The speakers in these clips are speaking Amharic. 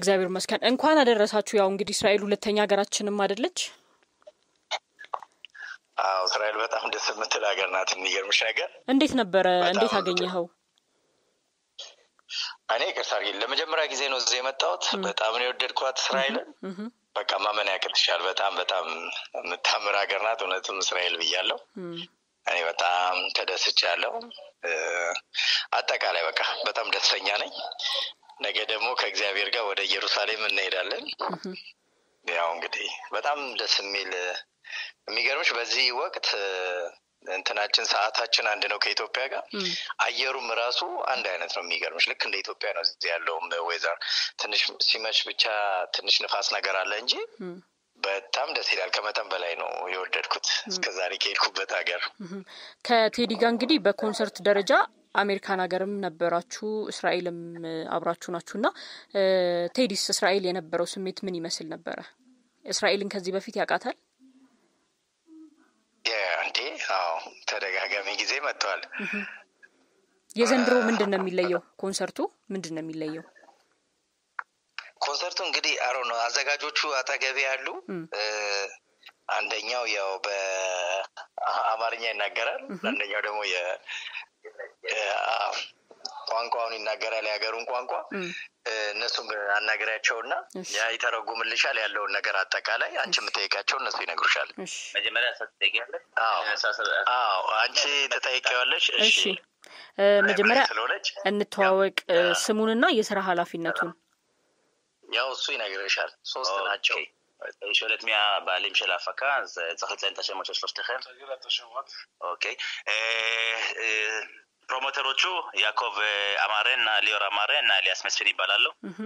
እግዚአብሔር ይመስገን እንኳን አደረሳችሁ ያው እንግዲህ እስራኤል ሁለተኛ ሀገራችንም አይደለች እስራኤል በጣም ደስ የምትል ሀገር ናት የሚገርምሽ ነገር እንዴት ነበር እንዴት አገኘኸው እኔ ከሳሪ ለመጀመሪያ ጊዜ ነው እዚህ የመጣሁት በጣም ነው የወደድኳት እስራኤልን በቃ ማመን ያቅትሻል በጣም የምታምር ሀገር ናት እውነትም እስራኤል ብያለሁ እኔ በጣም ተደስቻለሁ አጠቃላይ በቃ በጣም ደስተኛ ነኝ ነገ ደግሞ ከእግዚአብሔር ጋር ወደ ኢየሩሳሌም እንሄዳለን ያው እንግዲህ በጣም ደስ የሚገርምሽ በዚህ ወቅት እንትናችን ሰዓታችን አንድ ነው ከኢትዮጵያ ጋር አየሩም ራሱ አንድ አይነት ነው የሚገርምሽ ልክ እንደ ኢትዮጵያ ነው እዚህ ያለው ዌዘር ትንሽ ሲመሽ ብቻ ትንሽ ንፋስ ነገር አለ እንጂ በጣም ደስ ይላል ከመጠን በላይ ነው የወደድኩት እስከዛሬ ከሄድኩበት ሀገር ከቴዲ ጋር እንግዲህ በኮንሰርት ደረጃ አሜሪካን ሀገርም ነበራችሁ እስራኤልም አብራችሁ ናችሁና ቴዲስ እስራኤል የነበረው ስሜት ምን ይመስል ነበር እስራኤልን ከዚህ በፊት ያውቃታል እንዴ ተደጋጋሚ ጊዜ መጥቷል የዘንድሮ ምንድነው የሚለየው ኮንሰርቱ ምንድነው የሚለየው ኮንሰርቱ እንግዲህ ነው አዘጋጆቹ አጠገቤ ያሉ አንደኛው ያው በአማርኛ ይናገራል አንደኛው ደግሞ ቋንቋውን ይናገራል ያገሩን ቋንቋ እነሱም አናገራቸውና ያ ይተረጉምልሻል ያለውን ነገር አጠቃላይ አንቺ የምትጠይቃቸው እነሱ ይነግሩሻል መጀመሪያ ተጠይቂያለሽ አንቺ ተጠይቂያለሽ እሺ መጀመሪያ እንተዋወቅ ስሙንና የሥራ ኃላፊነቱን ያው እሱ ይነግርሻል ሶስት ናቸው شغلت ميا بعلم شلافكا زخت لين تشموت شلوشتخن اوكي ፕሮሞተሮቹ ያዕቆብ አማረና ሊዮራ አማረና ኤልያስ መስፍን ይባላሉ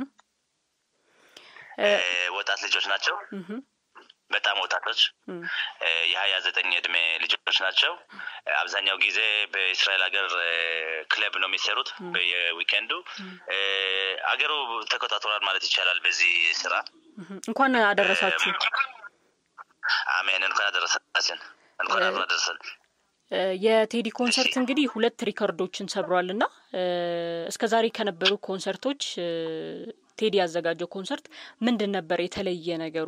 ወጣት ልጆች ናቸው በጣም ወጣቶች የ29 እድሜ ልጆች ናቸው አብዛኛው ጊዜ በእስራኤል ሀገር ክለብ ነው የሚሰሩት በዊኬንዱ አገሩ ተቆጣጥሯል ማለት ይቻላል በዚህ ስራ እንኳን አደረሳችሁ አሜን እንኳን አደረሳችሁ እንኳን አደረሰን የቴዲ ኮንሰርት እንግዲህ 2 ሪከርዶችን ሰብሯልና እስከዛሬ ከነበሩ ኮንሰርቶች ቴዲ ያዘጋጀው ኮንሰርት ምንድን ነበር የተለየ ነገሩ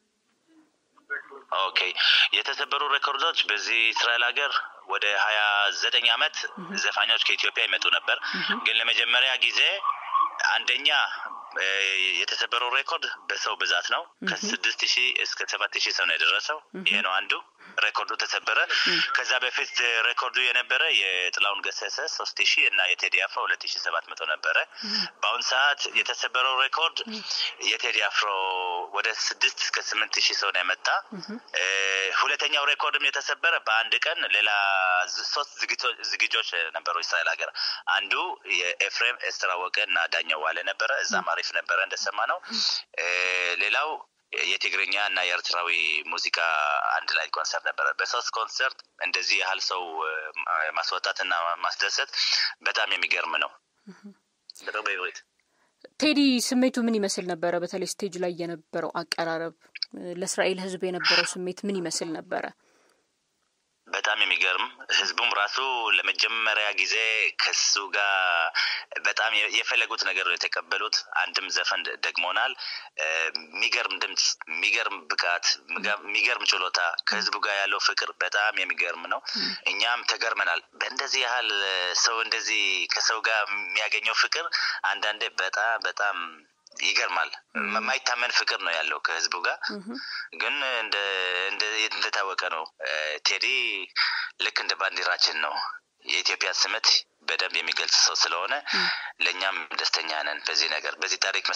ኦኬ የተሰበሩ ሪከርዶች በዚህ እስራኤል ሀገር ወደ 29 አመት ዘፋኞች ከኢትዮጵያ ይመጡ ነበር ግን ለመጀመሪያ ጊዜ አንደኛ የተሰበረው ሬኮርድ በሰው ብዛት ነው ከ6000 እስከ 7000 ሰው ነው የደረሰው ይሄ ነው አንዱ ሬኮርዱ ተሰበረ ከዛ በፊት ሬኮርዱ የነበረ የጥላውን ገሰሰ 3000 እና የቴዲ አፍሮ 2700 ነበር በአሁን ሰዓት የተሰበረው ሬኮርድ የቴዲ አፍሮ ወደ 6 እስከ 8000 ሰው ነው የመጣ ሁለተኛው ሬኮርድም የተሰበረ በአንድ ቀን ሌላ 3 ዝግጆች ነበሩ እስራኤል ሀገር አንዱ የኤፍሬም ኤስትራወቀና ዳኛው ዋለ ነበር እዛ ማሪፍ ነበር እንደሰማነው ሌላው የትግርኛ እና የኤርትራዊ ሙዚቃ አንድ ላይ ኮንሰርት ነበር በሶስት ኮንሰርት እንደዚህ ያህል ሰው ማስወጣትና ማስደሰት በጣም የሚገርም ነው በጣም ቴዲ ስሜቱ ምን ይመስል ነበር በተለይ ስቴጅ ላይ የነበረው አቀራረብ ለእስራኤል ህዝብ የነበረው ስሜት ምን ይመስል ነበር በጣም የሚገርም ህዝቡም ራሱ ለመጀመሪያ ጊዜ ከሱ ጋር በጣም የፈለጉት ነገር የተቀበሉት አንድም ዘፈን ደግሞናል ሚገርም ድምጽ ሚገርም ብቃት ሚገርም ችሎታ ከህዝቡ ጋር ያለው ፍቅር በጣም የሚገርም ነው እኛም ተገርመናል በእንደዚህ ያህል ሰው እንደዚህ ከሰው ጋር የሚያገኘው ፍቅር አንዳንዴ በጣም ይገርማል ማይታመን ፍቅር ነው ያለው ከህዝቡ ጋር ግን እንደ ታወቀ ነው ቴዲ ልክ እንደ ባንዲራችን ነው የኢትዮጵያ ስመት በደንብ የሚገልጽ ሰው ስለሆነ ለኛም ደስተኛ ነን በዚህ ነገር በዚህ ታሪክ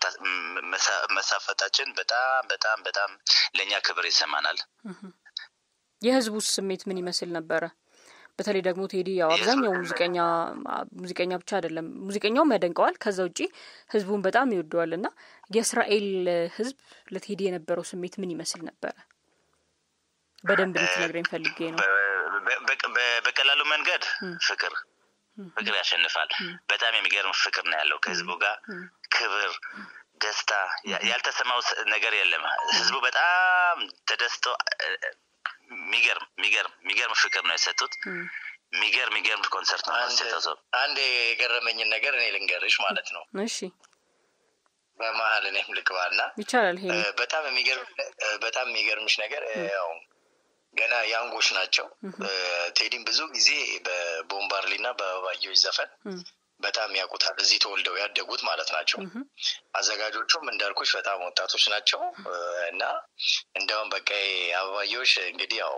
መሳፈታችን በጣም ለኛ ክብር ይሰማናል የህዝቡ ስሜት ምን ይመስል ነበር በተለይ ደግሞ ቴዲ ያው አብዛኛው ሙዚቀኛ ብቻ አይደለም ሙዚቀኛውም ያደንቀዋል ከዛ ውጪ ህዝቡን በጣም ይወደዋልና የእስራኤል ህዝብ ለቴዲ የነበረው ስሜት ምን ይመስል ነበር በደንብ ልትነግረኝ ፈልጌ ነው በቀላሉ መንገድ ፍቅር ያሸንፋል በጣም የሚገርም ፍቅር ነው ያለው ከህዝቡ ጋር ክብር ደስታ ያልተሰማው ነገር የለም ህዝቡ በጣም ተደስቶ ሚገርም ፍቅር ነው የሰጡት ሚገርም ኮንሰርት ነው አንድ የገረመኝ ነገር እኔ ልንገርሽ ማለት ነው እሺ በመሀል እኔም ልግባና ይቻላል። ይሄ በጣም የሚገርምሽ ነገር ያው ገና ያንጎች ናቸው። ቴዲን ብዙ ጊዜ በቦምባርሊና በአበባየሁ ዘፈን በጣም ያውቁታል። እዚህ ተወልደው ያደጉት ማለት ናቸው። አዘጋጆቹም እንዳልኩሽ በጣም ወጣቶች ናቸው እና እንደውም በቃ አበባየሁ እንግዲህ ያው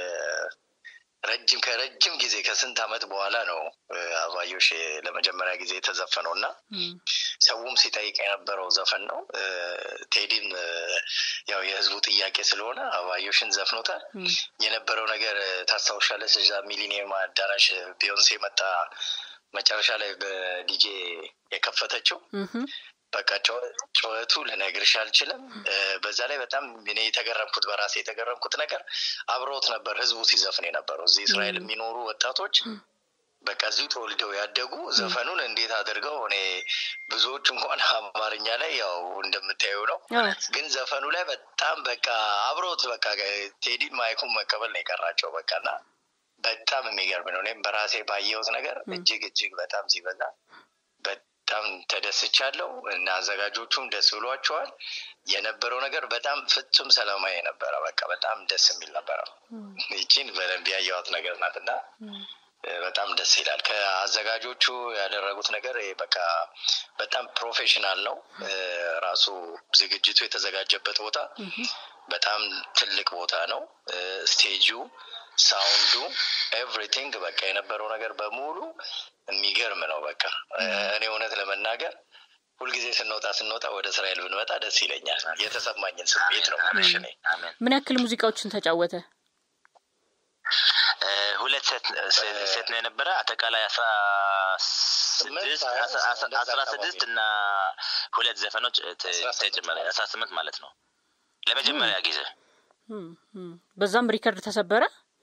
ከረጅም ጊዜ ከስንት አመት በኋላ ነው አበባየሁ ለመጀመሪያ ጊዜ የተዘፈነውና ሰውም ሲጠይቅ የነበረው ዘፈን ነው። ቴዲም ያው የህዝቡ ጥያቄ ስለሆነ አበባየሁን ዘፍኖታል። የነበረው ነገር ታስታውሻለሽ? እዛ ሚሊኒየም አዳራሽ ቢዮንሴ መጣ መጨረሻ ላይ በዲጄ የከፈተችው በቃ ጨዋቱ ልነግርሽ አልችልም። በዛ ላይ በጣም እኔ በራሴ የተገረምኩት ነገር አብሮት ነበር ህዝቡ ሲዘፍን የነበረው። እዚህ እስራኤል የሚኖሩ ወጣቶች በቃ እዚሁ ተወልደው ያደጉ ዘፈኑን እንዴት አድርገው እኔ ብዙዎች እንኳን አማርኛ ላይ ያው እንደምታየው ነው፣ ግን ዘፈኑ ላይ በጣም በቃ አብሮት በቃ ቴዲን ማይኩን መቀበል ነው የቀራቸው በቃና በጣም የሚገርም ነው። እኔም በራሴ ባየሁት ነገር እጅግ በጣም ሲበዛ በጣም ተደስቻለሁ እና አዘጋጆቹም ደስ ብሏቸዋል። የነበረው ነገር በጣም ፍጹም ሰላማዊ ነበር። በቃ በጣም ደስ የሚል ነበር። ይቺን በደንብ ያየኋት ነገር ናትና በጣም ደስ ይላል። ከአዘጋጆቹ ያደረጉት ነገር በቃ በጣም ፕሮፌሽናል ነው። ራሱ ዝግጅቱ የተዘጋጀበት ቦታ በጣም ትልቅ ቦታ ነው። ስቴጁ፣ ሳውንዱ፣ ኤቭሪቲንግ በቃ የነበረው ነገር በሙሉ የሚገርም ነው። በቃ እኔ እውነት ለመናገር ሁልጊዜ ስንወጣ ወደ እስራኤል ብንመጣ ደስ ይለኛል። የተሰማኝን ስሜት ነው ማለት ነው። ምን ያክል ሙዚቃዎችን ተጫወተ? ሁለት ሴት ነው የነበረ። አጠቃላይ 16 እና ሁለት ዘፈኖች ተጨመረ 18 ማለት ነው ለመጀመሪያ ጊዜ። በዛም ሪከርድ ተሰበረ።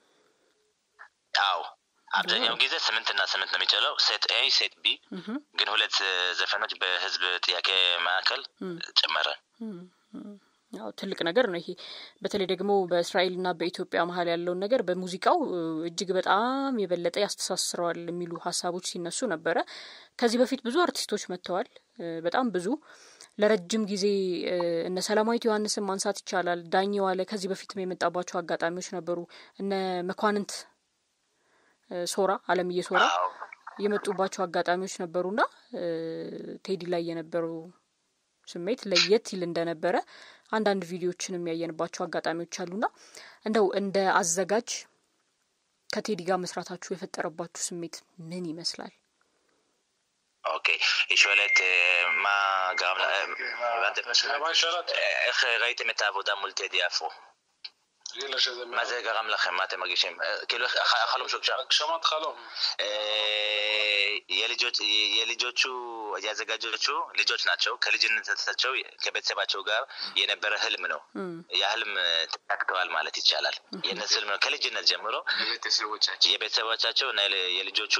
አዎ አብዛኛው ጊዜ 8 እና 8 ነው የሚጨለው። ሴት ኤ ሴት ቢ ግን ሁለት ዘፈኖች በህዝብ ጥያቄ ማዕከል ጨመረ። ያው ትልቅ ነገር ነው ይሄ። በተለይ ደግሞ በእስራኤልና በኢትዮጵያ መሀል ያለው ነገር በሙዚቃው እጅግ በጣም የበለጠ ያስተሳስረዋል የሚሉ ሀሳቦች ሲነሱ ነበረ። ከዚህ በፊት ብዙ አርቲስቶች መጥተዋል። በጣም ብዙ ለረጅም ጊዜ እነ ሰላማዊት ዮሐንስን ማንሳት ይቻላል። ዳኛው አለ ከዚህ በፊትም የመጣባቸው አጋጣሚዎች ነበሩ። እነ መኳንንት ሶራ አለምዬ ሶራ የመጡባቸው አጋጣሚዎች ነበሩና ቴዲ ላይ የነበረው ስሜት ለየት ይል እንደነበረ አንዳንድ ቪዲዮዎችንም ያየንባቸው አጋጣሚዎች አሉና እንደው እንደ አዘጋጅ ከቴዲ ጋር መስራታችሁ የፈጠረባችሁ ስሜት ምን ይመስላል? ኦኬ ይሾለት ማ ጋምላ איך ראיתם את העבודה מול טדי אפרו? מה זה גרם לכם? מה אתם מרגישים? כאילו החלום שהוגשם? הגשמת חלום. የልጆቹ ያዘጋጆቹ ልጆች ናቸው። ከልጅነታቸው ከቤተሰባቸው ጋር የነበረ ህልም ነው። ያ ህልም ተሳክቷል ማለት ይቻላል። የነሱ ህልም ነው ከልጅነት ጀምሮ የቤተሰቦቻቸው እና የልጆቹ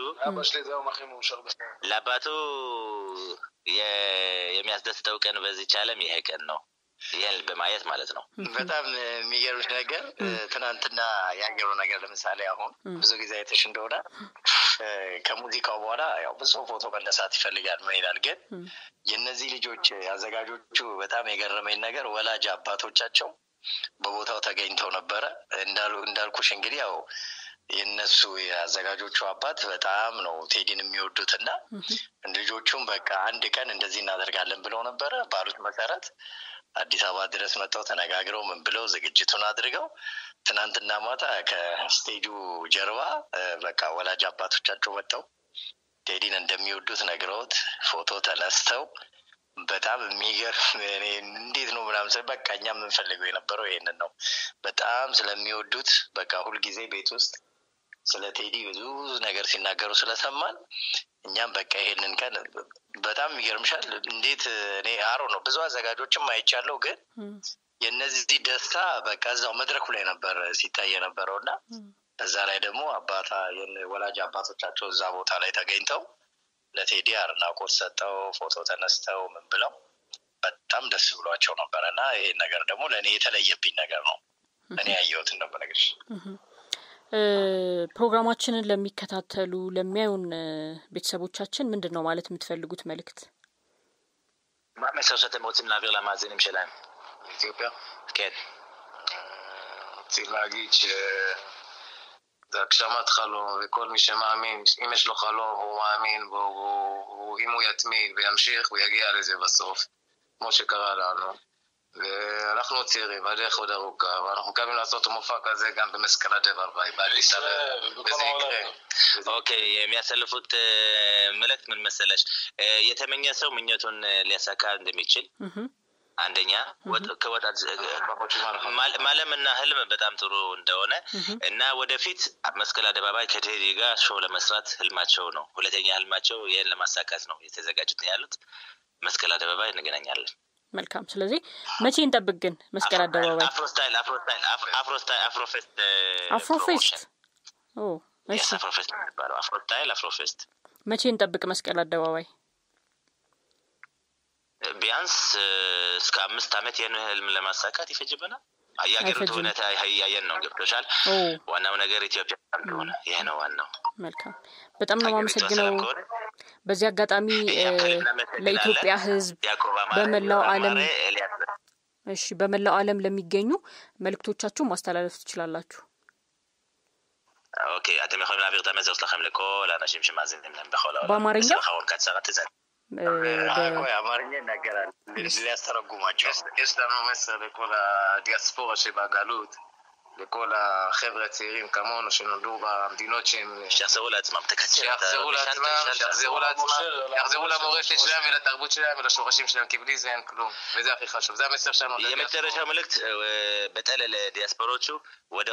ለአባቱ የሚያስደስተው ቀን በዚህ ዓለም ይሄ ቀን ነው። ይሄን በማየት ማለት ነው። በጣም የሚገርምሽ ነገር ትናንትና ያየነው ነገር ለምሳሌ አሁን ብዙ ጊዜ አይተሽ እንደሆነ ከሙዚቃው በኋላ ያው ብዙ ፎቶ መነሳት ይፈልጋል ምን ይላል፣ ግን የነዚህ ልጆች አዘጋጆቹ በጣም የገረመኝ ነገር ወላጅ አባቶቻቸው በቦታው ተገኝተው ነበረ። እንዳልኩሽ እንግዲህ ያው የነሱ ያዘጋጆቹ አባት በጣም ነው ቴዲን የሚወዱትና ልጆቹም በቃ አንድ ቀን እንደዚህ እናደርጋለን ብለው ነበረ። ባሉት መሰረት አዲስ አበባ ድረስ መጥተው ተነጋግረው ምን ብለው ዝግጅቱን አድርገው ትናንትና ማታ ከስቴጁ ጀርባ በቃ ወላጅ አባቶቻቸው ወጥተው ቴዲን እንደሚወዱት ነግረውት ፎቶ ተነስተው በጣም የሚገርም እኔ እንዴት ነው ምናምን በቃ እኛ የምንፈልገው የነበረው ይሄንን ነው። በጣም ስለሚወዱት በቃ ሁሉ ጊዜ ቤት ውስጥ ስለ ቴዲ ብዙ ነገር ሲናገሩ ስለሰማን እኛም በቃ ይሄንን ቀን በጣም ይገርምሻል። እንዴት እኔ አሮ ነው ብዙ አዘጋጆችም አይቻለሁ፣ ግን የነዚህ ደስታ በቃ እዛው መድረኩ ላይ ነበር ሲታይ የነበረውና እዛ ላይ ደግሞ ወላጅ አባቶቻቸው እዛ ቦታ ላይ ተገኝተው ለቴዲ አድናቆት ሰጠው ፎቶ ተነስተው ምን ብለው በጣም ደስ ብሏቸው ነበርና ይሄ ነገር ደግሞ ለኔ የተለየብኝ ነገር ነው። እኔ ያየሁት ነበር ነገርሽ። ፕሮግራማችንን ለሚከታተሉ ለሚያዩን ቤተሰቦቻችን ምንድነው ማለት የምትፈልጉት መልእክት? מה המסר שאתם רוצים להעביר למאזינים שלהם? אתיופיה? כן. רוצים להגיד ש... זה הגשמת חלום, וכל מי שמאמין, אם יש לו חלום, הוא מאמין בו, אם הוא יתמיד וימשיך, הוא יגיע לזה בסוף, כמו שקרה לנו. ואנחנו צעירים, הדרך עוד ארוכה, ואנחנו מקווים לעשות מופע כזה גם במסקנה דבר באדיס אבבה, וזה יקרה. ኦኬይ የሚያሰልፉት መልእክት ምን መሰለሽ የተመኘ ሰው ምኞቱን ሊያሳካ እንደሚችል አንደኛ ከወጣት ማለምና ህልም በጣም ጥሩ እንደሆነ እና ወደፊት መስቀል አደባባይ ከቴዲ ጋር ሾው ለመስራት ህልማቸው ነው ሁለተኛ ህልማቸው ይሄን ለማሳካት ነው የተዘጋጁት ያሉት መስቀል አደባባይ እንገናኛለን መልካም ስለዚህ መቼ እንጠብቅ ግን መስቀል አደባባይ አፍሮፌስት ኦ እሺ አፍሮፌስት መቼ እንጠብቅ መስቀል አደባባይ ቢያንስ እስከ 5 አመት የነ ህልም ለማሳካት ይፈጅብናል አያገሩት ሁኔታ ያየን ነው ገብቶሻል ዋናው ነገር ኢትዮጵያ እንደሆነ ይሄ ነው ዋናው መልካም በጣም ነው ማመሰግነው በዚህ አጋጣሚ ለኢትዮጵያ ህዝብ በመላው ዓለም እሺ በመላው ዓለም ለሚገኙ መልእክቶቻችሁ ማስተላለፍ ትችላላችሁ ኦኬ አተም ይኸው ለአብር ተመዘርት ለከም ለኮል አናሽም ሽማዝንም በخلاص በአማርኛ አሁን ከተሰራት ዘን አማርኛ ይናገራል ሊያስተረጉማቸው יש לנו מסר לכל הדיאספורה שבגלות לכל החבר'ה הצעירים כמונו שנולדו במדינות שהם שיחזרו לעצמם יחזרו למורשת שלהם ולתרבות שלהם ולשורשים שלהם כי בלי זה אין כלום וזה הכי חשוב זה המסר שלנו የመጨረሻው መልእክት በጠለለ ዲያስፖሮቹ ወደ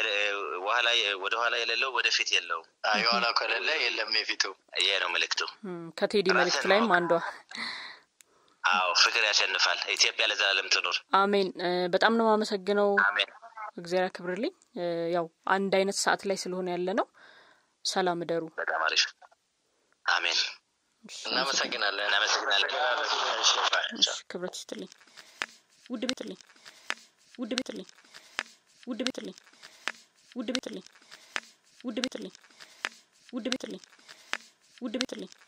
ኋላ የሌለው ወደፊት የለው የኋላ ከሌለ የለም የፊቱ ይሄ ነው መልእክቱ ከቴዲ መልእክት ላይ አንዷ አዎ ፍቅር ያሸንፋል ኢትዮጵያ ለዘላለም ትኑር አሜን በጣም ነው ማመሰግነው አሜን እግዚአብሔር ያክብርልኝ ያው አንድ አይነት ሰዓት ላይ ስለሆነ ያለ ነው ሰላም ደሩ በጣም አሪፍ አሜን እናመሰግናለን ክብረት ይስጥልኝ ውድ ቤትልኝ